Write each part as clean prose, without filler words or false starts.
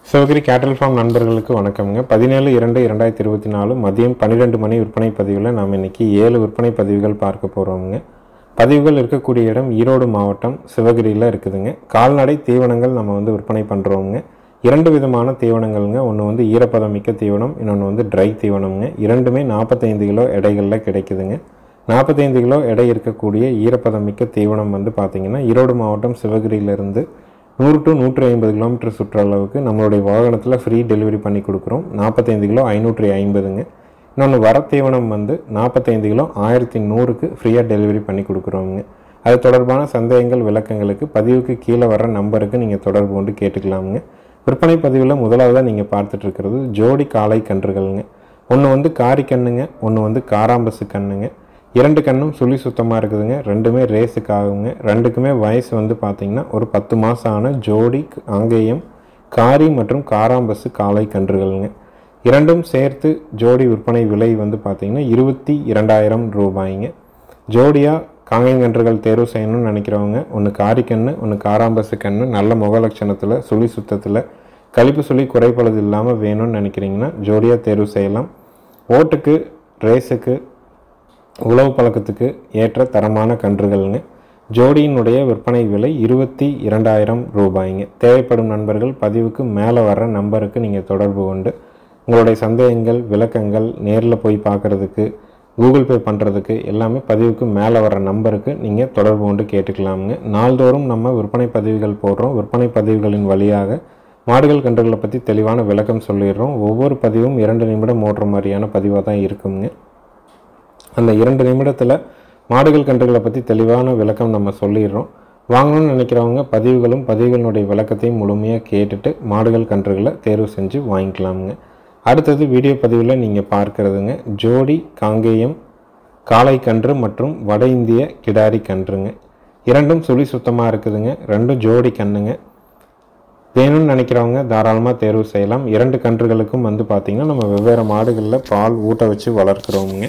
சிவகிரி கேட்டல் ஃபார்ம் நண்பர்களுக்கு வணக்கம்ங்க. 17/2/2024 மதியம் 12 மணி விற்பனை பதிவில் நாம் இன்றைக்கி 7 விற்பனை பதிவுகள் பார்க்க போகிறோமுங்க. பதிவுகள் இருக்கக்கூடிய இடம் ஈரோடு மாவட்டம் சிவகிரியில் இருக்குதுங்க. கால்நடை தீவனங்கள் நம்ம விற்பனை பண்ணுறோமுங்க. 2 விதமான தீவனங்கள்ங்க. ஒன்று ஈரப்பதம் மிக்க தீவனம், இன்னொன்று ட்ரை தீவனம்ங்க. இரண்டுமே 45 கிலோ எடைகளில் கிடைக்குதுங்க. 45 கிலோ எடை இருக்கக்கூடிய ஈரப்பதம் மிக்க தீவனம் பார்த்திங்கன்னா ஈரோடு மாவட்டம் சிவகிரியிலிருந்து 100 to 150 கிலோமீட்டர் சுற்றளவுக்கு நம்மளுடைய வாகனத்தில் ஃப்ரீ டெலிவரி பண்ணி கொடுக்குறோம். 45 கிலோ 550ங்க. இன்னொன்று வர தீவனம் 45 கிலோ 1100க்கு ஃப்ரீயாக டெலிவரி பண்ணி கொடுக்குறோங்க. அது தொடர்பான சந்தேகங்கள் விளக்கங்களுக்கு பதிவுக்கு கீழே வர நம்பருக்கு நீங்கள் தொடர்பு கொண்டு கேட்டுக்கலாமுங்க. விற்பனை பதிவில் முதலாவதாக நீங்கள் பார்த்துட்ருக்கிறது ஜோடி காளை கன்றுகள்ங்க. ஒன்று காரி கண்ணுங்க, ஒன்று காராம்பசு கண்ணுங்க. 2 கண்ணும் சுழி சுத்தமாக இருக்குதுங்க. ரெண்டுமே ரேஸுக்கு ஆகுங்க. ரெண்டுக்குமே வயசு பார்த்திங்கன்னா ஒரு 10 மாதம் ஆன ஜோடி அங்கேயும் காரி மற்றும் காராம்பசு காளை கன்றுகள்ங்க. இரண்டும் சேர்த்து ஜோடி விற்பனை விலை பார்த்திங்கன்னா 22,000 ரூபாய்ங்க. ஜோடியாக காங்கையங்கன்றுகள் தேர்வு செய்யணும்னு நினைக்கிறவங்க ஒன்று காரி கண்ணு, ஒன்று காராம்பசு கண்ணு, நல்ல முகலட்சணத்தில் சுழி சுத்தத்தில் கழிப்பு சுழி குறைப்பளது இல்லாமல் வேணும்னு நினைக்கிறீங்கன்னா ஜோடியாக தேர்வு செய்யலாம். ஓட்டுக்கு, ரேஸுக்கு, உழவு பழக்கத்துக்கு ஏற்ற தரமான கன்றுகள்ங்க. ஜோடியினுடைய விற்பனை விலை 22,000 ரூபாய்ங்க. தேவைப்படும் நண்பர்கள் பதிவுக்கு மேலே வர்ற நம்பருக்கு நீங்கள் தொடர்பு கொண்டு உங்களுடைய சந்தேகங்கள் விளக்கங்கள் நேரில் போய் பார்க்குறதுக்கு, கூகுள் பே பண்ணுறதுக்கு எல்லாமே பதிவுக்கு மேலே வர்ற நம்பருக்கு நீங்கள் தொடர்பு கொண்டு கேட்டுக்கலாமுங்க. நாள்தோறும் நம்ம விற்பனை பதிவுகள் போடுறோம். விற்பனை பதிவுகளின் வழியாக மாடுகள் கன்றுகளை பற்றி தெளிவான விளக்கம் சொல்லிடுறோம். ஒவ்வொரு பதிவும் 2 நிமிடம் ஓடுற மாதிரியான பதிவாக தான் இருக்குங்க. அந்த 2 நிமிடத்தில் மாடுகள் கன்றுகளை பற்றி தெளிவான விளக்கம் நம்ம சொல்லிடுறோம். வாங்கணும்னு நினைக்கிறவங்க பதிவுகளினுடைய விளக்கத்தையும் முழுமையாக கேட்டுட்டு மாடுகள் கன்றுகளை தேர்வு செஞ்சு வாங்கிக்கலாமுங்க. அடுத்தது வீடியோ பதிவில் நீங்கள் பார்க்குறதுங்க ஜோடி காங்கேயம் காளை கன்று மற்றும் வட இந்திய கிடாரி கன்றுங்க. இரண்டும் சுழி சுத்தமாக இருக்குதுங்க. ரெண்டும் ஜோடி கண்ணுங்க. வேணும்னு நினைக்கிறவங்க தாராளமாக தேர்வு செய்யலாம். 2 கன்றுகளுக்கும் பார்த்திங்கன்னா நம்ம வெவ்வேறு மாடுகளில் பால் ஊட்ட வச்சு வளர்க்குறோமுங்க.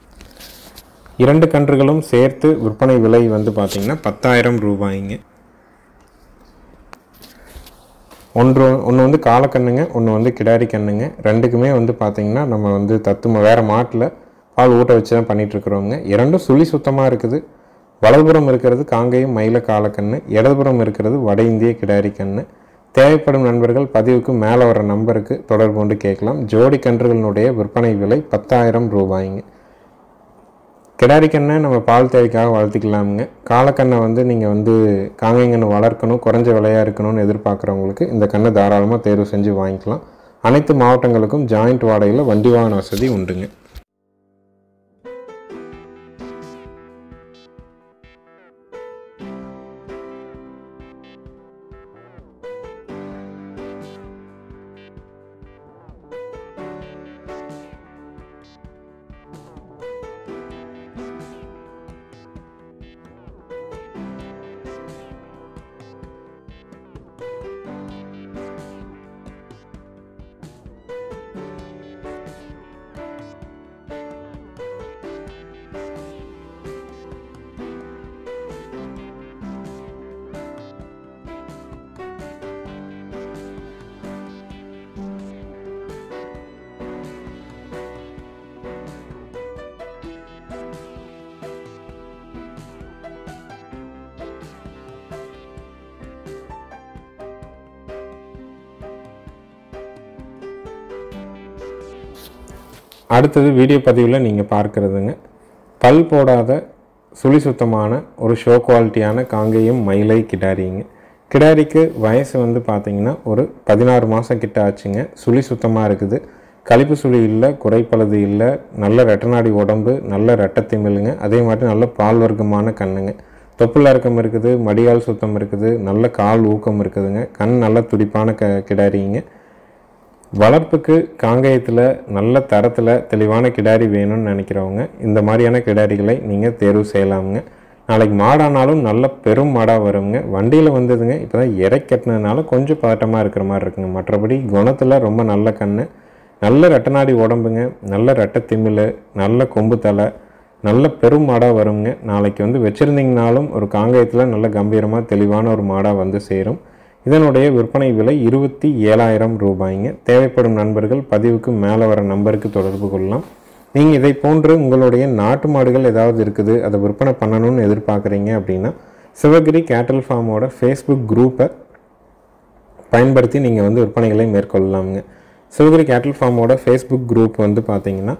2 கன்றுகளும் சேர்த்து விற்பனை விலை பார்த்திங்கன்னா 10,000 ரூபாய்ங்க. ஒன்று காலக்கண்ணுங்க, ஒன்று கிடாரி கண்ணுங்க. ரெண்டுக்குமே பார்த்திங்கன்னா நம்ம வேறு மாட்டில் பால் ஊட்ட வச்சு தான் பண்ணிகிட்ருக்குறோங்க. 2ம் சுழி சுத்தமாக இருக்குது. வலதுபுறம் இருக்கிறது காங்கேயம் மயில காலக்கண்ணு, இடதுபுறம் இருக்கிறது வட இந்திய கிடாரி கண்ணு. தேவைப்படும் நண்பர்கள் பதிவுக்கு மேலே வர நம்பருக்கு தொடர்பு கொண்டு கேட்கலாம். ஜோடி கன்றுகளினுடைய விற்பனை விலை 10,000 ரூபாய்ங்க. கிடாரி கண்ணை நம்ம பால் தேவைக்காக வளர்த்திக்கலாமுங்க. காலக்கண்ணை நீங்கள் காங்கைங்கன்று வளர்க்கணும், குறைஞ்ச விலையாக இருக்கணும்னு எதிர்பார்க்குறவங்களுக்கு இந்த கண்ணை தாராளமாக தேர்வு செஞ்சு வாங்கிக்கலாம். அனைத்து மாவட்டங்களுக்கும் ஜாயிண்ட் வாடகையில் வண்டி வாகன வசதி உண்டுங்க. அடுத்தது வீடியோ பதிவில் நீங்கள் பார்க்குறதுங்க பல் போடாத சுழி சுத்தமான ஒரு ஷோ குவாலிட்டியான காங்கேயம் மயிலை கிடாரிங்க. கிடாரிக்கு வயசு பார்த்திங்கன்னா ஒரு 16 மாதம் கிட்ட ஆச்சுங்க. சுழி சுத்தமாக இருக்குது. கழிப்பு சுழி இல்லை, குறைப்பழுது இல்லை, நல்ல ரெட்டநாடி உடம்பு, நல்ல ரெட்டத்திமிழுங்க. அதே மாதிரி நல்ல பால் வர்க்கமான கண்ணுங்க. தொப்புள் இறக்கம் இருக்குது, மடிகால் சுத்தம் இருக்குது, நல்ல கால் ஊக்கம் இருக்குதுங்க. கண் நல்ல துடிப்பான கிடாரிங்க. வளர்ப்புக்கு காங்கேயத்தில் நல்ல தரத்தில் தெளிவான கிடாரி வேணும்னு நினைக்கிறவங்க இந்த மாதிரியான கிடாரிகளை நீங்கள் தேர்வு செய்யலாமுங்க. நாளைக்கு மாடானாலும் நல்ல பெரும் மாடாக வருங்க. வண்டியில் வந்ததுங்க இப்போ தான் இறை கட்டினதுனால கொஞ்சம் பதட்டமாக இருக்கிற மாதிரி இருக்குங்க. மற்றபடி குணத்தில் ரொம்ப நல்ல கண், நல்ல ரெட்டநாடி உடம்புங்க, நல்ல ரெட்டை திமிழ், நல்ல கொம்பு தலை, நல்ல பெரும் மாடாக வருங்க. நாளைக்கு வச்சுருந்தீங்கனாலும் ஒரு காங்கேயத்தில் நல்ல கம்பீரமாக தெளிவான ஒரு மாடாக சேரும். இதனுடைய விற்பனை விலை 27,000 ரூபாய்ங்க. தேவைப்படும் நண்பர்கள் பதிவுக்கு மேலே வர நம்பருக்கு தொடர்பு கொள்ளலாம். நீங்கள் இதை போன்று உங்களுடைய நாட்டு மாடுகள் ஏதாவது இருக்குது, அதை விற்பனை பண்ணணும்னு எதிர்பார்க்குறீங்க அப்படின்னா சிவகிரி கேட்டல் ஃபார்மோட ஃபேஸ்புக் குரூப்பை பயன்படுத்தி நீங்கள் வந்து விற்பனைகளை மேற்கொள்ளலாமுங்க. சிவகிரி கேட்டல் ஃபார்மோட ஃபேஸ்புக் குரூப் வந்து பார்த்தீங்கன்னா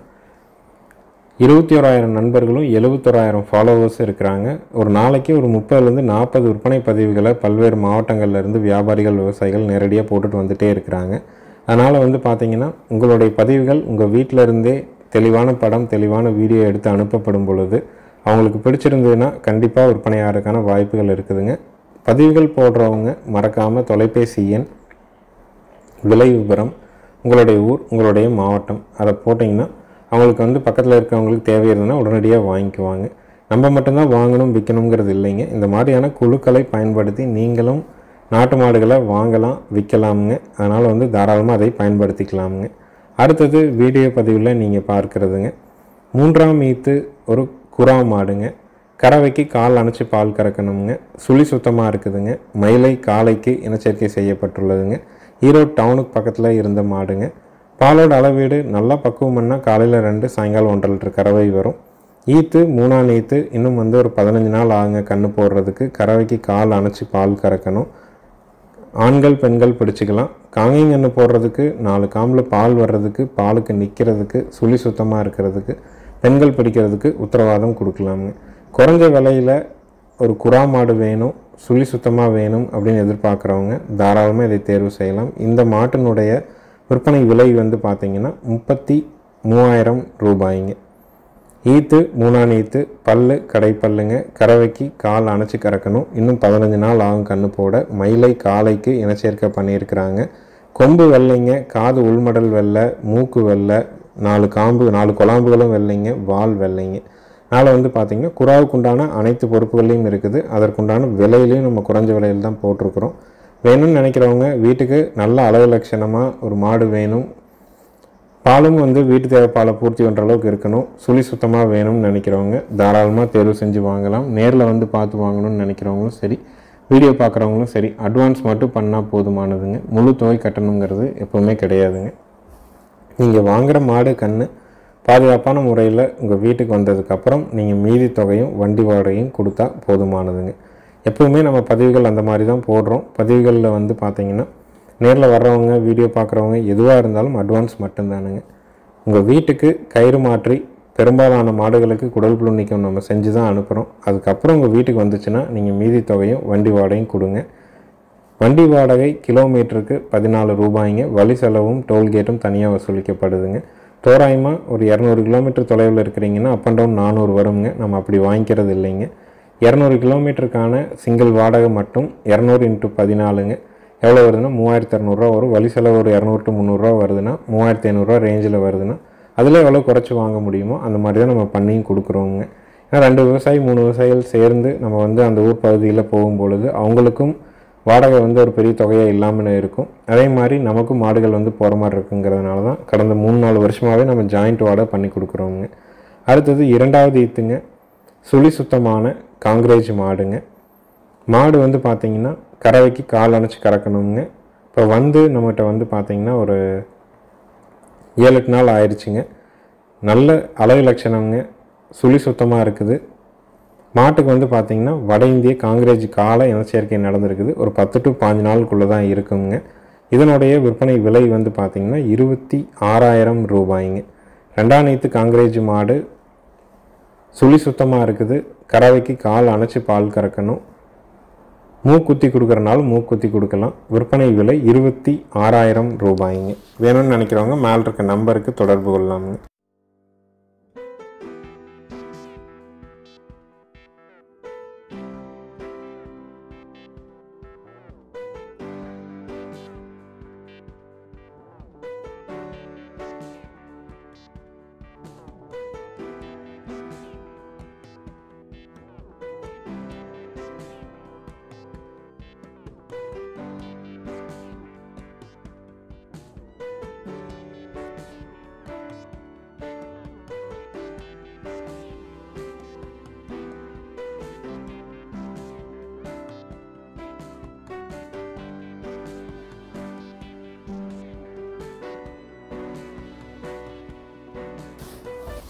21,000 நண்பர்களும் 71,000 ஃபாலோவர்ஸ் இருக்கிறாங்க. ஒரு நாளைக்கு ஒரு 30லேருந்து 40 விற்பனை பதிவுகளை பல்வேறு மாவட்டங்கள்லேருந்து வியாபாரிகள், விவசாயிகள் நேரடியாக போட்டுட்டு வந்துகிட்டே இருக்கிறாங்க. அதனால் வந்து பார்த்திங்கன்னா உங்களுடைய பதிவுகள் உங்கள் வீட்டில் இருந்தே தெளிவான படம், தெளிவான வீடியோ எடுத்து அனுப்பப்படும் பொழுது அவங்களுக்கு பிடிச்சிருந்ததுன்னா கண்டிப்பாக விற்பனையாகிறதுக்கான வாய்ப்புகள் இருக்குதுங்க. பதிவுகள் போடுறவங்க மறக்காமல் தொலைபேசி எண், விலை விவரம், உங்களுடைய ஊர், உங்களுடைய மாவட்டம் அதை போட்டிங்கன்னா அவங்களுக்கு வந்து பக்கத்தில் இருக்கிறவங்களுக்கு தேவை இருந்ததுன்னா உடனடியாக வாங்கிக்குவாங்க. நம்ம மட்டும்தான் வாங்கணும் விற்கணுங்கிறது இல்லைங்க. இந்த மாதிரியான குழுக்களை பயன்படுத்தி நீங்களும் நாட்டு மாடுகளை வாங்கலாம், விற்கலாமுங்க. அதனால் வந்து தாராளமாக அதை பயன்படுத்திக்கலாமுங்க. அடுத்தது வீடியோ பதிவில் நீங்கள் பார்க்குறதுங்க 3ஆம் ஈத்து ஒரு குறா மாடுங்க. கறவைக்கு கால் அணைச்சி பால் கறக்கணுங்க. சுழி சுத்தமாக இருக்குதுங்க. மயிலை காளைக்கு இனச்சேர்க்கை செய்யப்பட்டுள்ளதுங்க. ஈரோடு டவுனுக்கு பக்கத்தில் இருந்த மாடுங்க. பாலோட அளவீடு நல்லா பக்குவம்னா காலையில் 2, சாயங்காலம் 1.5 லிட்டர் கறவை வரும். ஈத்து 3ஆம் ஈத்து இன்னும் வந்து ஒரு 15 நாள் ஆகுங்க கன்று போடுறதுக்கு. கறவைக்கு கால் அணைச்சி பால் கறக்கணும். ஆண்கள் பெண்கள் பிடிச்சிக்கலாம். காங்கைங்கன்று போடுறதுக்கு 4 காம்பில் பால் வர்றதுக்கு, பாலுக்கு நிற்கிறதுக்கு, சுழி சுத்தமாக இருக்கிறதுக்கு, பெண்கள் பிடிக்கிறதுக்கு உத்தரவாதம் கொடுக்கலாமுங்க. குறைஞ்ச விலையில் ஒரு குறா மாடு வேணும், சுழி சுத்தமாக வேணும் அப்படின்னு எதிர்பார்க்குறவங்க தாராளமாக இதை தேர்வு செய்யலாம். இந்த மாட்டினுடைய விற்பனை விலை வந்து பார்த்திங்கன்னா 33,000 ரூபாய்ங்க. ஈத்து 3ஆம் ஈத்து, பல்லு கடைப்பல்லுங்க. கறவைக்கு கால் அணைச்சி கறக்கணும். இன்னும் 15 நாள் ஆகும் கன்று போட. மயிலை காளைக்கு இனச்சேர்க்கை பண்ணியிருக்கிறாங்க. கொம்பு வெள்ளைங்க, காது உள்மடல் வெள்ளை, மூக்கு வெள்ளை, 4 குழாம்புகளும் வெள்ளைங்க, வால் வெள்ளைங்க. அதனால் வந்து பார்த்திங்கன்னா குறாவுக்குண்டான அனைத்து பொறுப்புகளையும் இருக்குது. அதற்குண்டான விலையிலையும் நம்ம குறைஞ்ச விலையில் தான் போட்டிருக்கிறோம். வேணும்னு நினைக்கிறவங்க வீட்டுக்கு நல்ல அளவு லட்சணமாக ஒரு மாடு வேணும், பாலும் வந்து வீட்டு தேவை பாலை பூர்த்தி பண்ணுற அளவுக்கு இருக்கணும், சுழி சுத்தமாக வேணும்னு நினைக்கிறவங்க தாராளமாக தேர்வு செஞ்சு வாங்கலாம். நேரில் வந்து பார்த்து வாங்கணும்னு நினைக்கிறவங்களும் சரி, வீடியோ பார்க்குறவங்களும் சரி, அட்வான்ஸ் மட்டும் பண்ணால் போதுமானதுங்க. முழு தொகை கட்டணுங்கிறது எப்போவுமே கிடையாதுங்க. நீங்கள் வாங்குகிற மாடு கன்று பாதுகாப்பான முறையில் உங்கள் வீட்டுக்கு வந்ததுக்கப்புறம் நீங்கள் மீதி தொகையும் வண்டி வாடகையும் கொடுத்தா போதுமானதுங்க. எப்போவுமே நம்ம பதிவுகள் அந்த மாதிரி தான் போடுறோம். பதிவுகளில் வந்து பார்த்திங்கன்னா நேரில் வர்றவங்க, வீடியோ பார்க்குறவங்க எதுவாக இருந்தாலும் அட்வான்ஸ் மட்டும்தானுங்க. உங்கள் வீட்டுக்கு கயிறு மாற்றி பெரும்பாலான மாடுகளுக்கு குடல் புழு நீக்கம் நம்ம செஞ்சு தான் அனுப்புகிறோம். அதுக்கப்புறம் உங்கள் வீட்டுக்கு வந்துச்சுன்னா நீங்கள் மீதி தொகையும் வண்டி வாடகையும் கொடுங்க. வண்டி வாடகை கிலோமீட்டருக்கு 14 ரூபாய்ங்க. வழி செலவும் டோல்கேட்டும் தனியாக வசூலிக்கப்படுதுங்க. தோராயமாக ஒரு 200 கிலோமீட்டர் தொலைவில் இருக்கிறீங்கன்னா அப் அண்ட் டவுன் 400 வருங்க. நம்ம அப்படி வாங்கிக்கிறது இல்லைங்க. 200 கிலோமீட்டருக்கான சிங்கிள் வாடகை மட்டும் 200 × 14ங்க. எவ்வளோ வருதுன்னா 3,200 வரும். வழி செலவு ஒரு 200 to 300 வருதுன்னா 3,500 ரேஞ்சில் வருதுன்னா அதில் எவ்வளோ குறைச்சி வாங்க முடியுமோ அந்த மாதிரி தான் நம்ம பண்ணியும் கொடுக்குறோங்க. ஏன்னா 2 விவசாயி 3 விவசாயிகள் சேர்ந்து நம்ம வந்து அந்த ஊர் பகுதியில் போகும்பொழுது அவங்களுக்கும் வாடகை வந்து ஒரு பெரிய தொகையாக இல்லாமல் இருக்கும். அதே மாதிரி நமக்கும் மாடுகள் வந்து போகிற மாதிரி இருக்குங்கிறதுனால தான் கடந்த 3-4 வருஷமாகவே நம்ம ஜாயிண்ட் வாடகை பண்ணி கொடுக்குறோங்க. அடுத்தது 2ஆவது ஈத்துங்க. சுழி சுத்தமான காங்கிரேஜ் மாடுங்க. மாடு வந்து பார்த்திங்கன்னா கறவைக்கு கால் அணைச்சி கறக்கணுங்க. இப்போ வந்து நம்மகிட்ட வந்து பார்த்திங்கன்னா ஒரு 7-8 நாள் ஆயிடுச்சுங்க. நல்ல அளவு லட்சணங்க, சுழி சுத்தமாக இருக்குது. மாட்டுக்கு வந்து பார்த்திங்கன்னா வட இந்திய காங்கிரேஜ் காலை இனச்சேர்க்கை நடந்திருக்குது. ஒரு 10 to 15 நாளுக்குள்ளே தான் இருக்குங்க. இதனுடைய விற்பனை விலை வந்து பார்த்திங்கன்னா 26,000 ரூபாய்ங்க. 2ஆம் ஈத்து காங்கிரேஜ் மாடு, சுழி சுத்தமாக இருக்குது. கறவைக்கு கால் அணைச்சி பால் கறக்கணும். மூக்குத்தி கொடுக்குறனாலும் மூக்குத்தி கொடுக்கலாம். விற்பனை விலை 26,000 ரூபாய்ங்க. வேணும்னு நினைக்கிறவங்க மேலே இருக்க நம்பருக்கு தொடர்பு கொள்ளலாமுங்க.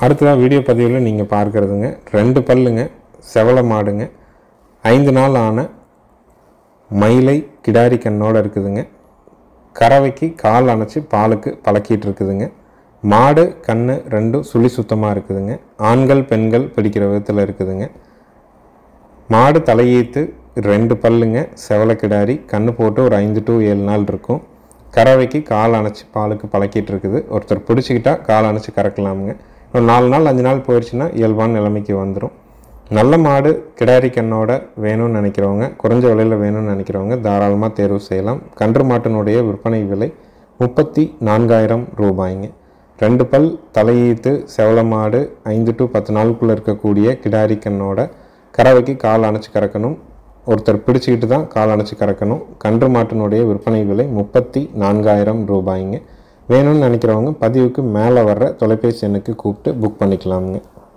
அடுத்ததாக வீடியோ பதிவில் நீங்கள் பார்க்குறதுங்க 2 பல்லுங்க, செவலை மாடுங்க, 5 நாள் ஆன மயிலை கிடாரி கண்ணோடு இருக்குதுங்க. கறவைக்கு கால் அணைச்சி பாலுக்கு பழக்கிட்டு இருக்குதுங்க. மாடு கண்ணு 2 சுழி சுத்தமாக இருக்குதுங்க. ஆண்கள் பெண்கள் பிடிக்கிற விதத்தில் இருக்குதுங்க. மாடு தலையீத்து 2 பல்லுங்க, செவலை கிடாரி, கண்ணு போட்டு ஒரு 5 to 7 நாள் இருக்கும். கறவைக்கு கால் அணைச்சி பாலுக்கு பழக்கிட்டு இருக்குது. ஒருத்தர் பிடிச்சிக்கிட்டா கால் அணைச்சி கறக்கலாமுங்க. ஒரு 4 நாள் 5 நாள் போயிடுச்சுன்னா இயல்பான நிலைமைக்கு வந்துடும். நல்ல மாடு கிடாரி கண்ணோட வேணும்னு நினைக்கிறவங்க, குறைஞ்ச விலையில் வேணும்னு நினைக்கிறவங்க தாராளமாக தேர்வு செய்யலாம். கன்று மாட்டினுடைய விற்பனை விலை 34,000 ரூபாய்ங்க. 2 பல் தலையீத்து செவலை மாடு 5 to 10 நாளுக்குள்ளே இருக்கக்கூடிய கிடாரி கண்ணோட கறவைக்கு கால் அணைச்சி கறக்கணும். ஒருத்தர் பிடிச்சிக்கிட்டு தான் கால் அணைச்சி கறக்கணும். கன்று மாட்டினுடைய விற்பனை விலை 34,000 ரூபாய்ங்க. வேணும்னு நினைக்கிறவங்க பதிவுக்கு மேலே வர்ற தொலைபேசி எண்ணுக்கு கூப்பிட்டு புக் பண்ணிக்கலாமுங்க.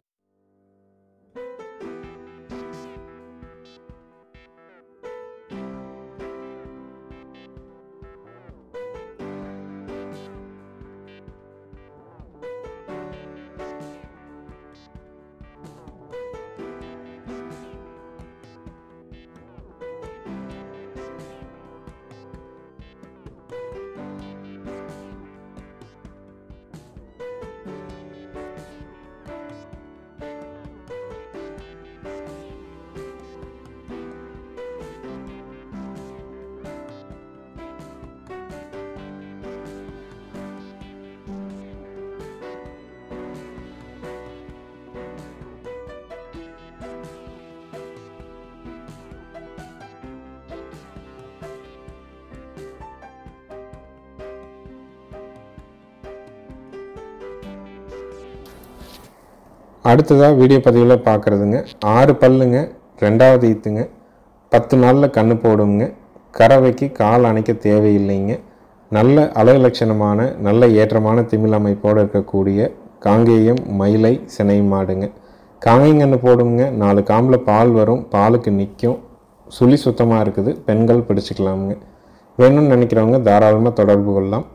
அடுத்ததாக வீடியோ பதிவில் பார்க்குறதுங்க 6 பல்லுங்க, 2வது ஈத்துங்க, 10 நாளில் கன்று போடுங்க. கறவைக்கு கால் அணைக்க தேவையில்லைங்க. நல்ல அழகு லட்சணமான நல்ல ஏற்றமான திமிழ் அமைப்போடு இருக்கக்கூடிய காங்கேயம் மயிலை சினை மாடுங்க. காங்கேயங்கன்று போடுங்க. 4 காம்பில் பால் வரும். பாலுக்கு நிற்கும். சுழி சுத்தமாக இருக்குது. பெண்கள் பிடிச்சிக்கலாமுங்க. வேணும்னு நினைக்கிறவங்க தாராளமாக தொடர்பு கொள்ளலாம்.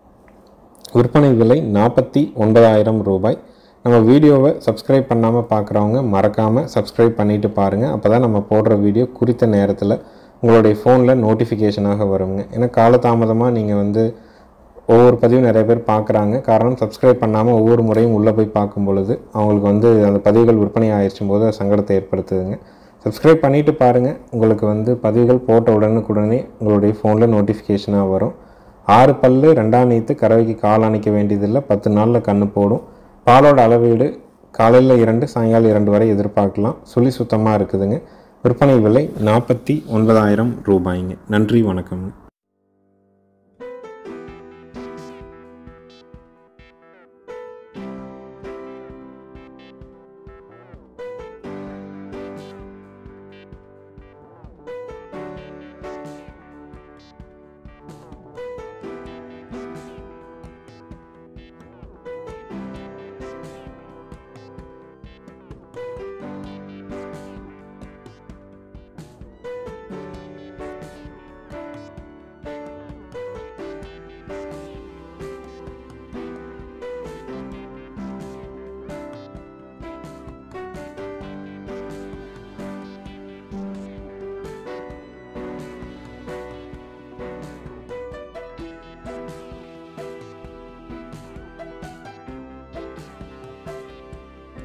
விற்பனை விலை 49,000 ரூபாய். நம்ம வீடியோவை சப்ஸ்கிரைப் பண்ணாமல் பார்க்குறவங்க மறக்காமல் சப்ஸ்கிரைப் பண்ணிவிட்டு பாருங்கள். அப்போ தான் நம்ம போடுற வீடியோ குறித்த நேரத்தில் உங்களுடைய ஃபோனில் நோட்டிஃபிகேஷனாக வருங்க. ஏன்னா காலதாமதமாக நீங்கள் ஒவ்வொரு பதிவும் நிறைய பேர் பார்க்குறாங்க. காரணம் சப்ஸ்கிரைப் பண்ணாமல் ஒவ்வொரு முறையும் உள்ளே போய் பார்க்கும் பொழுது அவங்களுக்கு அந்த பதிவுகள் விற்பனை ஆயிடுச்சும் போது சங்கடத்தை ஏற்படுத்துதுங்க. சப்ஸ்கிரைப் பண்ணிவிட்டு பாருங்கள். உங்களுக்கு பதிவுகள் போட்ட உடனுக்குடனே உங்களுடைய ஃபோனில் நோட்டிஃபிகேஷனாக வரும். 6 பல்லு, 2ஆம் ஈத்து, கறவைக்கு கால் அணைக்க வேண்டியதில்லை. 10 நாளில் கன்று போடும். பாலோட அளவீடு காலையில் 2, சாயங்காலம் 2 வரை எதிர்பார்க்கலாம். சுழி சுத்தமாக இருக்குதுங்க. விற்பனை விலை 49,000 ரூபாய்ங்க. நன்றி, வணக்கம்ங்க.